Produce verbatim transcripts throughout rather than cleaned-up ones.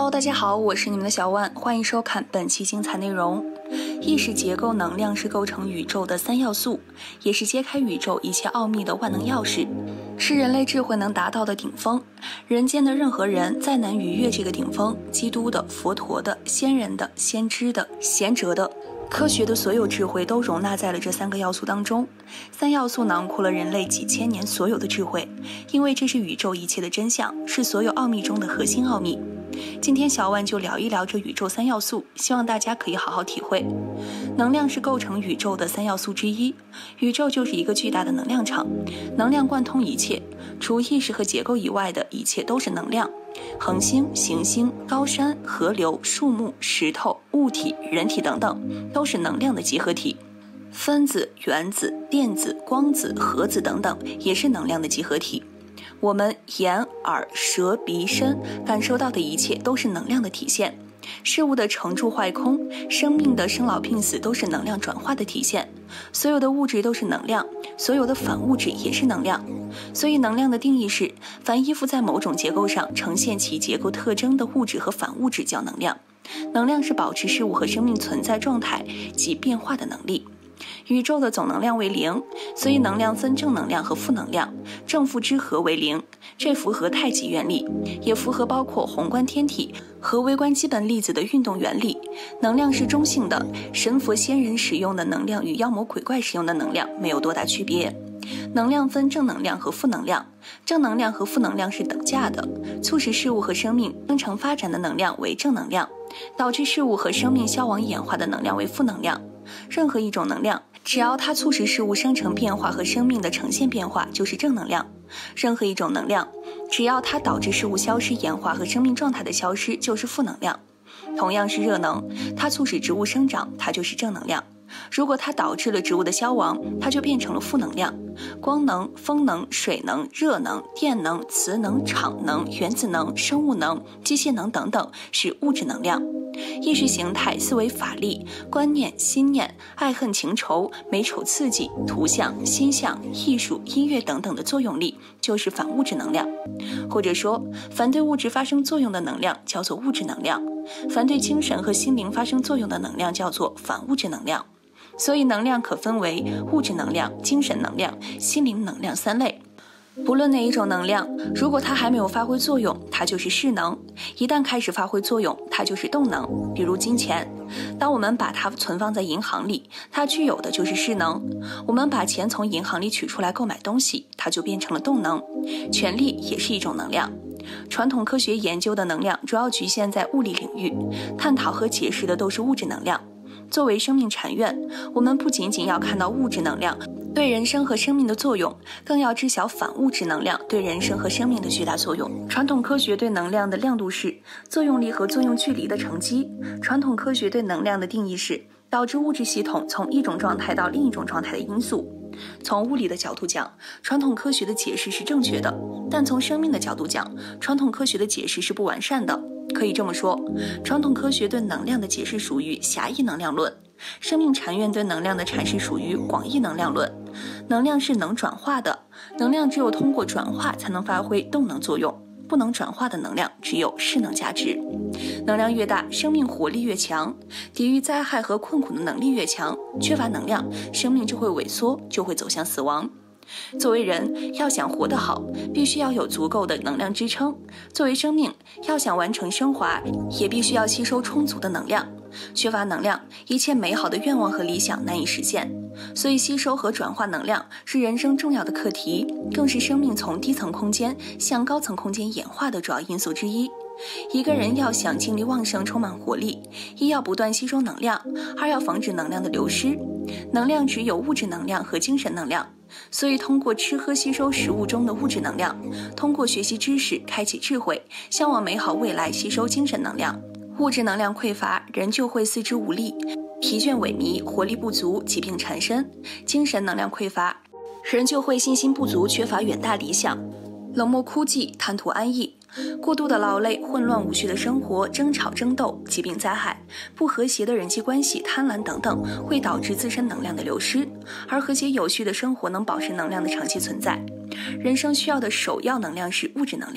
Hello， 大家好，我是你们的小万，欢迎收看本期精彩内容。意识结构能量是构成宇宙的三要素，也是揭开宇宙一切奥秘的万能钥匙，是人类智慧能达到的顶峰。人间的任何人再难逾越这个顶峰，基督的、佛陀的、仙人的、先知的、贤哲的，科学的所有智慧都容纳在了这三个要素当中。三要素囊括了人类几千年所有的智慧，因为这是宇宙一切的真相，是所有奥秘中的核心奥秘。今天小万就聊一聊这宇宙三要素，希望大家可以好好体会。能量是构成宇宙的三要素之一，宇宙就是一个巨大的能量场，能量贯通一切，除意识和结构以外的一切都是能量。恒星、行星、高山、河流、树木、石头、物体、人体等等，都是能量的集合体。分子、原子、电子、光子、核子等等，也是能量的集合体。我们眼、耳、舌、鼻、身感受到的一切都是能量的体现，事物的成住坏空，生命的生老病死都是能量转化的体现，所有的物质都是能量，所有的反物质也是能量。所以能量的定义是，凡依附在某种结构上呈现其结构特征的物质和反物质叫能量。能量是保持事物和生命存在状态及变化的能力。宇宙的总能量为零，所以能量分正能量和负能量，正负之和为零，这符合太极原理，也符合包括宏观天体和微观基本粒子的运动原理。能量是中性的，神佛仙人使用的能量与妖魔鬼怪使用的能量没有多大区别。能量分正能量和负能量，正能量和负能量是等价的，促使事物和生命生成发展的能量为正能量，导致事物和生命消亡演化的能量为负能量。任何一种能量，只要它促使事物生成变化和生命的呈现变化，就是正能量。任何一种能量，只要它导致事物消失演化和生命状态的消失，就是负能量。同样是热能，它促使植物生长，它就是正能量。如果它导致了植物的消亡，它就变成了负能量。光能、风能、水能、热能、电能、磁能、场能、原子能、生物能、机械能等等是物质能量。意识形态、思维法力、观念、心念、爱恨情仇、美丑刺激、图像、心象、艺术、音乐等等的作用力就是反物质能量。或者说，凡对物质发生作用的能量叫做物质能量，凡对精神和心灵发生作用的能量叫做反物质能量。所以能量可分为物质能量、精神能量、心灵能量三类。不论哪一种能量，如果它还没有发挥作用，它就是势能；一旦开始发挥作用，它就是动能。比如金钱，当我们把它存放在银行里，它具有的就是势能；我们把钱从银行里取出来购买东西，它就变成了动能。权力也是一种能量。传统科学研究的能量主要局限在物理领域，探讨和解释的都是物质能量。作为生命禅院，我们不仅仅要看到物质能量对人生和生命的作用，更要知晓反物质能量对人生和生命的巨大作用。传统科学对能量的亮度是作用力和作用距离的乘积。传统科学对能量的定义是导致物质系统从一种状态到另一种状态的因素。从物理的角度讲，传统科学的解释是正确的，但从生命的角度讲，传统科学的解释是不完善的。可以这么说，传统科学对能量的解释属于狭义能量论，生命禅院对能量的阐释属于广义能量论。能量是能转化的，能量只有通过转化才能发挥动能作用，不能转化的能量只有势能价值。能量越大，生命活力越强，抵御灾害和困苦的能力越强。缺乏能量，生命就会萎缩，就会走向死亡。作为人，要想活得好，必须要有足够的能量支撑；作为生命，要想完成升华，也必须要吸收充足的能量。缺乏能量，一切美好的愿望和理想难以实现。所以吸收和转化能量是人生重要的课题，更是生命从低层空间向高层空间演化的主要因素之一。一个人要想精力旺盛充满活力，一要不断吸收能量，二要防止能量的流失。能量只有物质能量和精神能量，所以通过吃喝吸收食物中的物质能量，通过学习知识开启智慧，向往美好未来吸收精神能量。物质能量匮乏，人就会四肢无力、疲倦萎靡、活力不足、疾病缠身；精神能量匮乏，人就会信心不足，缺乏远大理想，冷漠枯寂，贪图安逸。过度的劳累、混乱无序的生活、争吵争斗、疾病灾害、不和谐的人际关系、贪婪等等，会导致自身能量的流失。而和谐有序的生活能保持能量的长期存在。人生需要的首要能量是物质能量。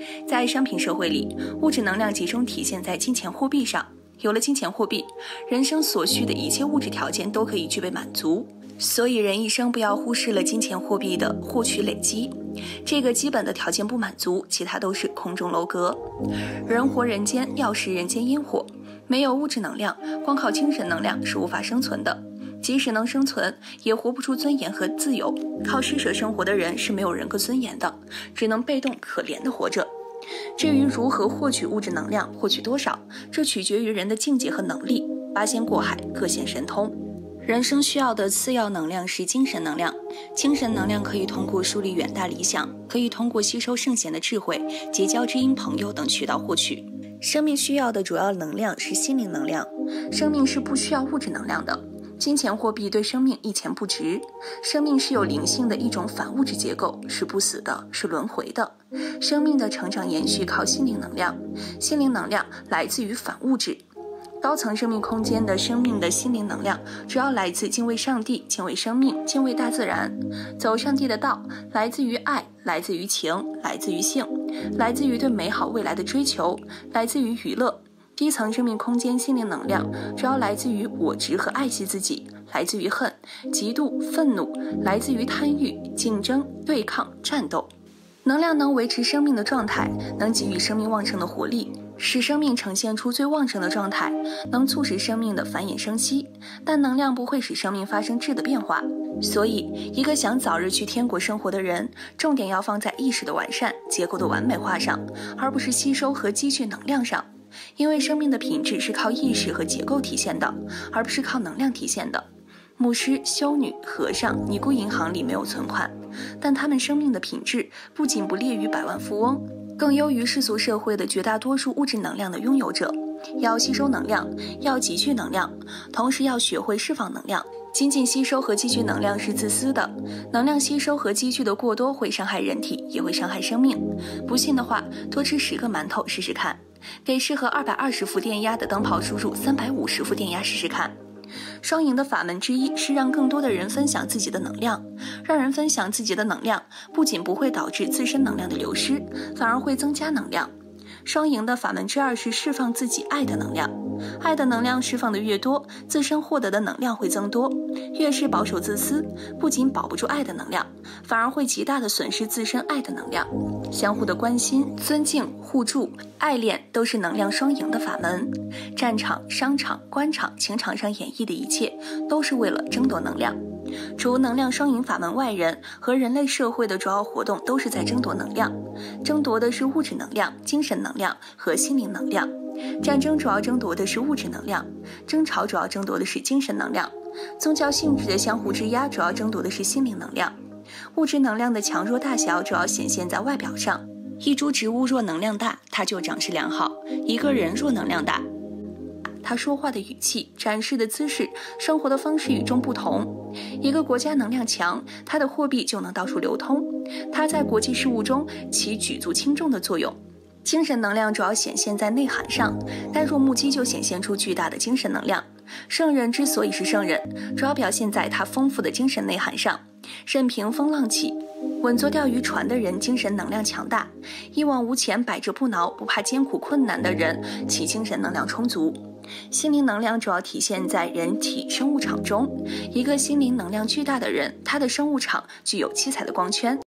在商品社会里，物质能量集中体现在金钱货币上。有了金钱货币，人生所需的一切物质条件都可以具备满足。所以人一生不要忽视了金钱货币的获取累积，这个基本的条件不满足，其他都是空中楼阁。人活人间，要食人间烟火，没有物质能量，光靠精神能量是无法生存的。即使能生存，也活不出尊严和自由。靠施舍生活的人是没有人格尊严的，只能被动可怜地活着。至于如何获取物质能量，获取多少，这取决于人的境界和能力。八仙过海，各显神通。人生需要的次要能量是精神能量，精神能量可以通过树立远大理想，可以通过吸收圣贤的智慧、结交知音朋友等渠道获取。生命需要的主要能量是心灵能量，生命是不需要物质能量的。金钱货币对生命一钱不值，生命是有灵性的一种反物质结构，是不死的，是轮回的。生命的成长延续靠心灵能量，心灵能量来自于反物质。高层生命空间的生命的心灵能量主要来自敬畏上帝、敬畏生命、敬畏大自然。走上帝的道来自于爱，来自于情，来自于性，来自于对美好未来的追求，来自于娱乐。低层生命空间心灵能量主要来自于我执和爱惜自己，来自于恨、嫉妒、愤怒，来自于贪欲、竞争、对抗、战斗。能量能维持生命的状态，能给予生命旺盛的活力，使生命呈现出最旺盛的状态，能促使生命的繁衍生息，但能量不会使生命发生质的变化。所以一个想早日去天国生活的人，重点要放在意识的完善、结构的完美化上，而不是吸收和积聚能量上。因为生命的品质是靠意识和结构体现的，而不是靠能量体现的。牧师、修女、和尚尼姑银行里没有存款，但他们生命的品质不仅不劣于百万富翁，更优于世俗社会的绝大多数物质能量的拥有者。要吸收能量，要积聚能量，同时要学会释放能量。仅仅吸收和积聚能量是自私的，能量吸收和积聚的过多会伤害人体，也会伤害生命。不信的话，多吃十个馒头试试看，给适合二百二十伏电压的灯泡输入三百五十伏电压试试看。双赢的法门之一是让更多的人分享自己的能量，让人分享自己的能量，不仅不会导致自身能量的流失，反而会增加能量。双赢的法门之二是释放自己爱的能量，爱的能量释放的越多，自身获得的能量会增多。越是保守自私，不仅保不住爱的能量，反而会极大的损失自身爱的能量。相互的关心、尊敬、互助、爱恋都是能量双赢的法门。战场、商场、官场、情场上演绎的一切，都是为了争夺能量。除能量双赢法门外，人和人类社会的主要活动都是在争夺能量，争夺的是物质能量、精神能量和心灵能量。战争主要争夺的是物质能量，争吵主要争夺的是精神能量，宗教性质的相互制压主要争夺的是心灵能量。物质能量的强弱大小主要显现在外表上，一株植物若能量大，它就长势良好；一个人若能量大，他说话的语气、展示的姿势、生活的方式与众不同。一个国家能量强，它的货币就能到处流通，它在国际事务中起举足轻重的作用。精神能量主要显现在内涵上，呆若木鸡就显现出巨大的精神能量。圣人之所以是圣人，主要表现在他丰富的精神内涵上。任凭风浪起，稳坐钓鱼船的人精神能量强大，一往无前、百折不挠、不怕艰苦困难的人，其精神能量充足。心灵能量主要体现在人体生物场中，一个心灵能量巨大的人，他的生物场具有七彩的光圈。